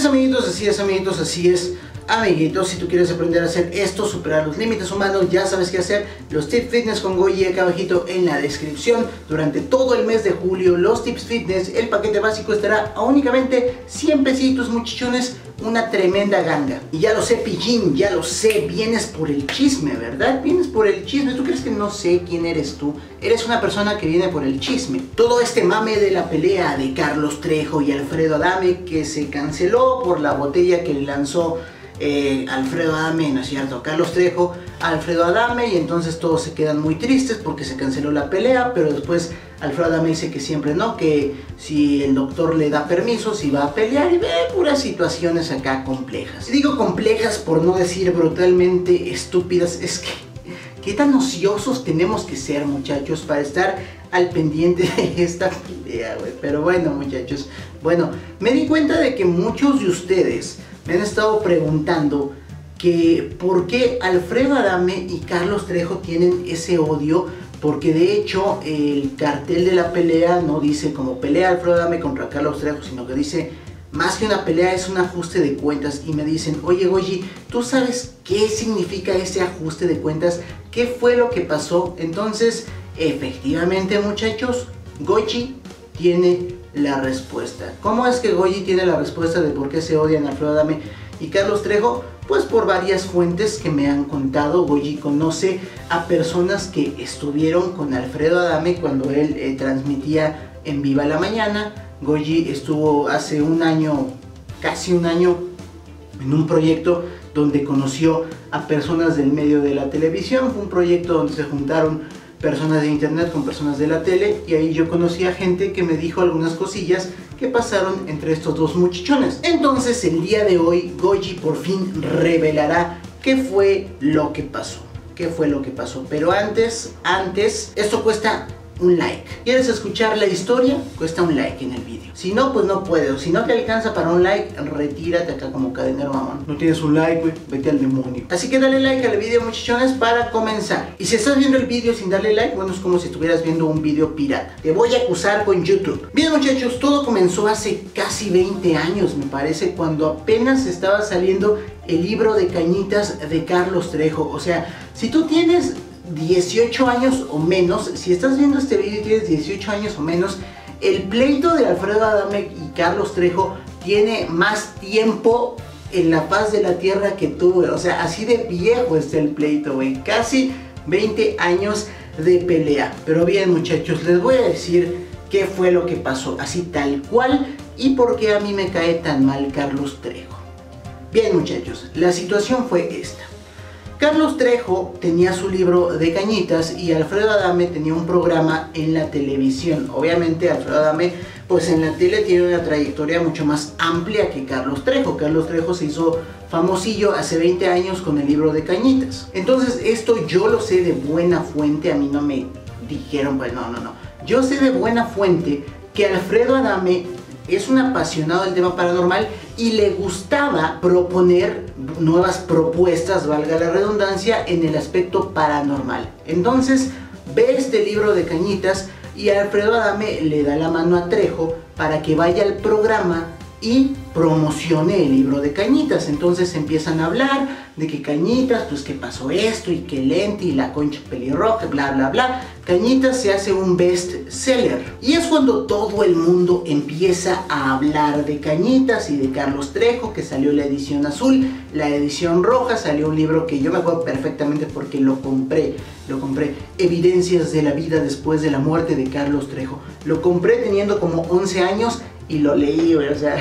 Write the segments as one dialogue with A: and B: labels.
A: así es amiguitos, así es amiguitos. Si tú quieres aprender a hacer esto, superar los límites humanos, ya sabes qué hacer. Los tips fitness con Goyi acá abajito en la descripción. Durante todo el mes de julio, los tips fitness, el paquete básico estará a únicamente 100 pesitos, muchachones. Una tremenda ganga. Y ya lo sé, pillín, ya lo sé, vienes por el chisme, ¿verdad? Vienes por el chisme. ¿Tú crees que no sé quién eres tú? Eres una persona que viene por el chisme. Todo este mame de la pelea de Carlos Trejo y Alfredo Adame, que se canceló por la botella que le lanzó Alfredo Adame, ¿no es cierto? Carlos Trejo a Alfredo Adame, y entonces todos se quedan muy tristes porque se canceló la pelea, pero después Alfredo Adame dice que siempre no, que si el doctor le da permiso, si va a pelear, y ve puras situaciones acá complejas. Y digo complejas por no decir brutalmente estúpidas, es que qué tan ociosos tenemos que ser, muchachos, para estar al pendiente de esta pelea, güey. Pero bueno, muchachos, bueno, me di cuenta de que muchos de ustedes me han estado preguntando que por qué Alfredo Adame y Carlos Trejo tienen ese odio, porque de hecho el cartel de la pelea no dice como pelea Alfredo Adame contra Carlos Trejo, sino que dice más que una pelea es un ajuste de cuentas. Y me dicen, oye Goyi, ¿tú sabes qué significa ese ajuste de cuentas? ¿Qué fue lo que pasó? Entonces, efectivamente, muchachos, Goyi tiene la respuesta. ¿Cómo es que Goyi tiene la respuesta de por qué se odian Alfredo Adame y Carlos Trejo? Pues por varias fuentes que me han contado. Goyi conoce a personas que estuvieron con Alfredo Adame cuando él transmitía en Viva la Mañana. Goyi estuvo hace un año, casi un año, en un proyecto donde conoció a personas del medio de la televisión. Fue un proyecto donde se juntaron personas de internet con personas de la tele, y ahí yo conocí a gente que me dijo algunas cosillas que pasaron entre estos dos muchachones. Entonces el día de hoy Goyi por fin revelará qué fue lo que pasó. ¿Qué fue lo que pasó? Pero antes, esto cuesta un like. ¿Quieres escuchar la historia? Cuesta un like en el vídeo. Si no, pues no puedo. Si no te alcanza para un like, retírate acá como cadenero mamón. No tienes un like, güey, vete al demonio. Así que dale like al video, muchachones, para comenzar. Y si estás viendo el vídeo sin darle like, bueno, es como si estuvieras viendo un video pirata. Te voy a acusar con YouTube. Bien, muchachos, todo comenzó hace casi 20 años, me parece, cuando apenas estaba saliendo el libro de Cañitas de Carlos Trejo. O sea, si tú tienes 18 años o menos, si estás viendo este video y tienes 18 años o menos, el pleito de Alfredo Adame y Carlos Trejo tiene más tiempo en la faz de la tierra que tú, güey. O sea, así de viejo está el pleito, güey. Casi 20 años de pelea. Pero bien, muchachos, les voy a decir qué fue lo que pasó, así tal cual, y por qué a mí me cae tan mal Carlos Trejo. Bien, muchachos, la situación fue esta. Carlos Trejo tenía su libro de Cañitas y Alfredo Adame tenía un programa en la televisión. Obviamente Alfredo Adame pues en la tele tiene una trayectoria mucho más amplia que Carlos Trejo. Carlos Trejo se hizo famosillo hace 20 años con el libro de Cañitas. Entonces esto yo lo sé de buena fuente, a mí no me dijeron, pues no. Yo sé de buena fuente que Alfredo Adame es un apasionado del tema paranormal y le gustaba proponer nuevas propuestas, valga la redundancia, en el aspecto paranormal. Entonces ve este libro de Cañitas y Alfredo Adame le da la mano a Trejo para que vaya al programa y promocione el libro de Cañitas. Entonces empiezan a hablar de que Cañitas, pues que pasó esto y que Lenti y la concha pelirroja, bla bla bla. Cañitas se hace un best seller y es cuando todo el mundo empieza a hablar de Cañitas y de Carlos Trejo, que salió la edición azul, la edición roja, salió un libro que yo me acuerdo perfectamente porque lo compré, Evidencias de la vida después de la muerte de Carlos Trejo. Lo compré teniendo como 11 años y lo leí, o sea,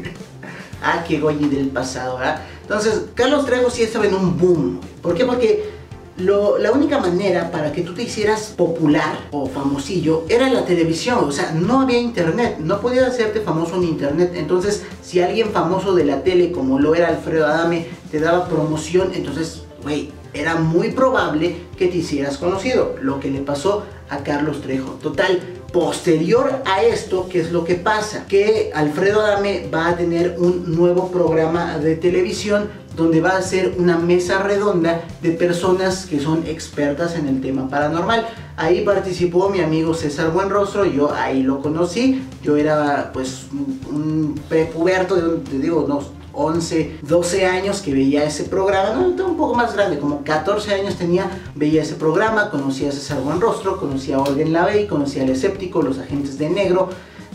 A: ah, qué Goyi del pasado, ¿verdad? Entonces, Carlos Trejo sí estaba en un boom. ¿Por qué? Porque la única manera para que tú te hicieras popular o famosillo era la televisión. O sea, no había internet, no podías hacerte famoso en internet. Entonces, si alguien famoso de la tele, como lo era Alfredo Adame, te daba promoción, entonces, güey, era muy probable que te hicieras conocido. Lo que le pasó a Carlos Trejo. Total, Posterior a esto, ¿qué es lo que pasa? Que Alfredo Adame va a tener un nuevo programa de televisión donde va a ser una mesa redonda de personas que son expertas en el tema paranormal. Ahí participó mi amigo César Buenrostro, yo ahí lo conocí. Yo era pues un prepuberto de unos 11, 12 años que veía ese programa, no, un poco más grande, como 14 años tenía, veía ese programa, conocí a César Buenrostro, conocí a Olga Lavey, conocí al Escéptico, Los Agentes de Negro,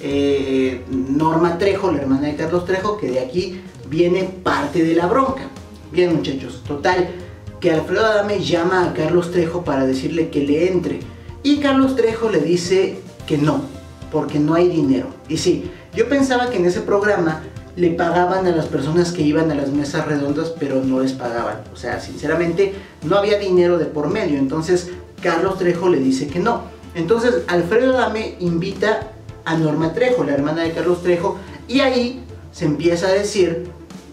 A: Norma Trejo, la hermana de Carlos Trejo, que de aquí viene parte de la bronca. Bien, muchachos, total, que Alfredo Adame llama a Carlos Trejo para decirle que le entre, y Carlos Trejo le dice que no, porque no hay dinero. Y sí, yo pensaba que en ese programa le pagaban a las personas que iban a las mesas redondas, pero no les pagaban. O sea, sinceramente, no había dinero de por medio. Entonces, Carlos Trejo le dice que no. Entonces, Alfredo Adame invita a Norma Trejo, la hermana de Carlos Trejo, y ahí se empieza a decir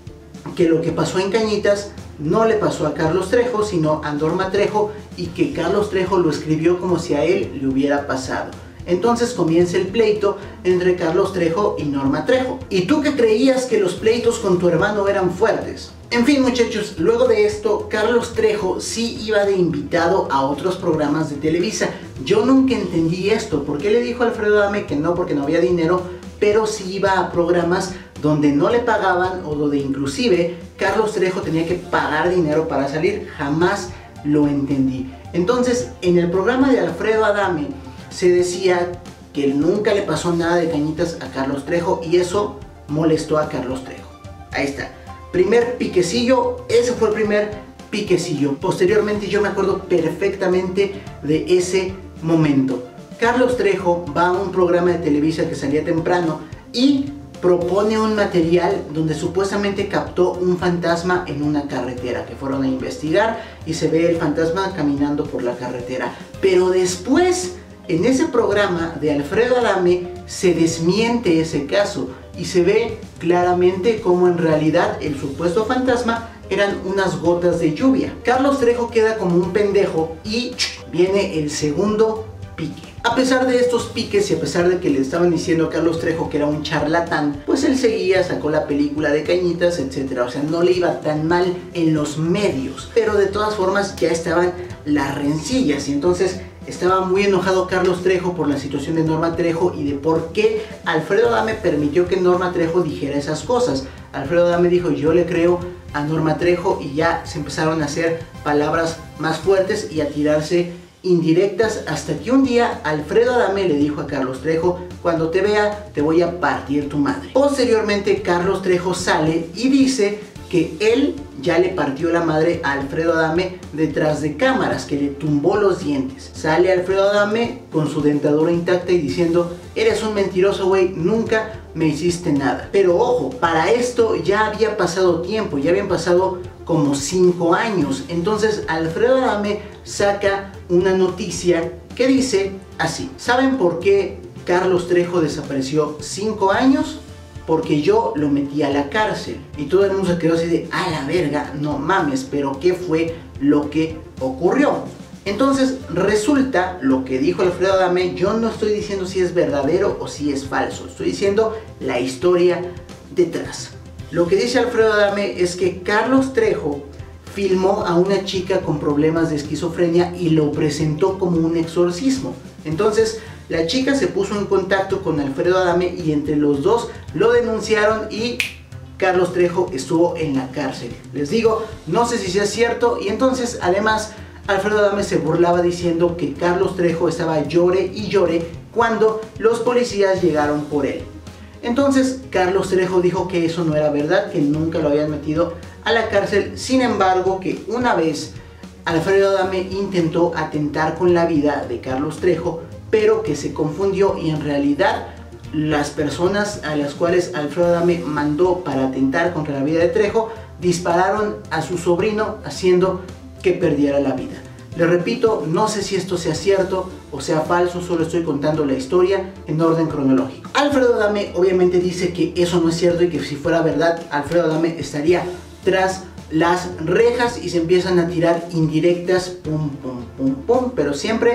A: que lo que pasó en Cañitas no le pasó a Carlos Trejo, sino a Norma Trejo, y que Carlos Trejo lo escribió como si a él le hubiera pasado. Entonces comienza el pleito entre Carlos Trejo y Norma Trejo. ¿Y tú que creías que los pleitos con tu hermano eran fuertes? En fin, muchachos, luego de esto, Carlos Trejo sí iba de invitado a otros programas de Televisa. Yo nunca entendí esto. ¿Por qué le dijo a Alfredo Adame que no? Porque no había dinero, pero sí iba a programas donde no le pagaban o donde inclusive Carlos Trejo tenía que pagar dinero para salir. Jamás lo entendí. Entonces, en el programa de Alfredo Adame se decía que nunca le pasó nada de Cañitas a Carlos Trejo, y eso molestó a Carlos Trejo. Ahí está. Primer piquecillo, ese fue el primer piquecillo. Posteriormente yo me acuerdo perfectamente de ese momento. Carlos Trejo va a un programa de Televisa que salía temprano y propone un material donde supuestamente captó un fantasma en una carretera, que fueron a investigar y se ve el fantasma caminando por la carretera. Pero después, en ese programa de Alfredo Adame, se desmiente ese caso y se ve claramente cómo en realidad el supuesto fantasma eran unas gotas de lluvia. Carlos Trejo queda como un pendejo y viene el segundo pique. A pesar de estos piques y a pesar de que le estaban diciendo a Carlos Trejo que era un charlatán, pues él seguía, sacó la película de Cañitas, etc. O sea, no le iba tan mal en los medios, pero de todas formas ya estaban las rencillas, y entonces estaba muy enojado Carlos Trejo por la situación de Norma Trejo y de por qué Alfredo Adame permitió que Norma Trejo dijera esas cosas. Alfredo Adame dijo: yo le creo a Norma Trejo, y ya se empezaron a hacer palabras más fuertes y a tirarse indirectas, hasta que un día Alfredo Adame le dijo a Carlos Trejo: cuando te vea te voy a partir tu madre. Posteriormente Carlos Trejo sale y dice que él ya le partió la madre a Alfredo Adame detrás de cámaras, que le tumbó los dientes. Sale Alfredo Adame con su dentadura intacta y diciendo: eres un mentiroso, güey, nunca me hiciste nada. Pero ojo, para esto ya había pasado tiempo, ya habían pasado como 5 años. Entonces Alfredo Adame saca una noticia que dice así: ¿saben por qué Carlos Trejo desapareció 5 años? Porque yo lo metí a la cárcel. Y todo el mundo se quedó así de: a la verga, no mames, pero ¿qué fue lo que ocurrió? Entonces resulta, lo que dijo Alfredo Adame, yo no estoy diciendo si es verdadero o si es falso, estoy diciendo la historia detrás. Lo que dice Alfredo Adame es que Carlos Trejo filmó a una chica con problemas de esquizofrenia y lo presentó como un exorcismo. Entonces la chica se puso en contacto con Alfredo Adame y entre los dos lo denunciaron y Carlos Trejo estuvo en la cárcel. Les digo, no sé si sea cierto. Y entonces además Alfredo Adame se burlaba diciendo que Carlos Trejo estaba llore y llore cuando los policías llegaron por él. Entonces Carlos Trejo dijo que eso no era verdad, que nunca lo habían metido a la cárcel. Sin embargo, que una vez Alfredo Adame intentó atentar con la vida de Carlos Trejo, pero que se confundió y en realidad las personas a las cuales Alfredo Adame mandó para atentar contra la vida de Trejo dispararon a su sobrino, haciendo que perdiera la vida. Les repito, no sé si esto sea cierto o sea falso, solo estoy contando la historia en orden cronológico. Alfredo Adame obviamente dice que eso no es cierto y que si fuera verdad, Alfredo Adame estaría tras las rejas, y se empiezan a tirar indirectas, pum, pum, pum, pum, pero siempre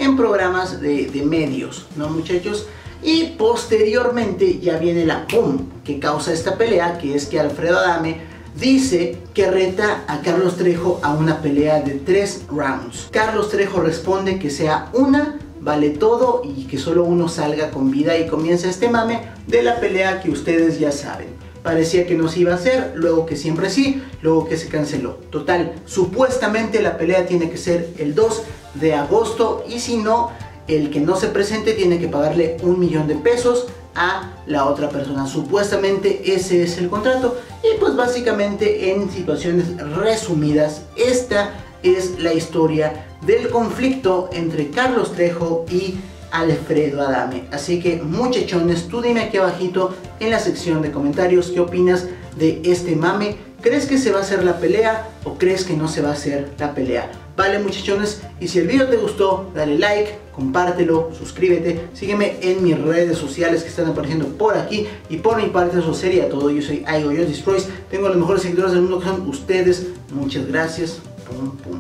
A: en programas de medios, ¿no, muchachos? Y posteriormente ya viene la boom que causa esta pelea, que es que Alfredo Adame dice que reta a Carlos Trejo a una pelea de 3 rounds. Carlos Trejo responde que sea una, vale todo, y que solo uno salga con vida, y comienza este mame de la pelea que ustedes ya saben. Parecía que no se iba a hacer, luego que siempre sí, luego que se canceló. Total, supuestamente la pelea tiene que ser el 2 de agosto y si no, el que no se presente tiene que pagarle $1.000.000 a la otra persona. Supuestamente ese es el contrato y pues básicamente en situaciones resumidas esta es la historia del conflicto entre Carlos Trejo y Alfredo Adame. Así que muchachones, tú dime aquí abajito en la sección de comentarios qué opinas de este mame. ¿Crees que se va a hacer la pelea o crees que no se va a hacer la pelea? Vale, muchachones, y si el video te gustó, dale like, compártelo, suscríbete, sígueme en mis redes sociales que están apareciendo por aquí, y por mi parte eso sería todo. Yo soy Aigo Destroys, tengo los mejores seguidores del mundo que son ustedes. Muchas gracias. Pum, pum.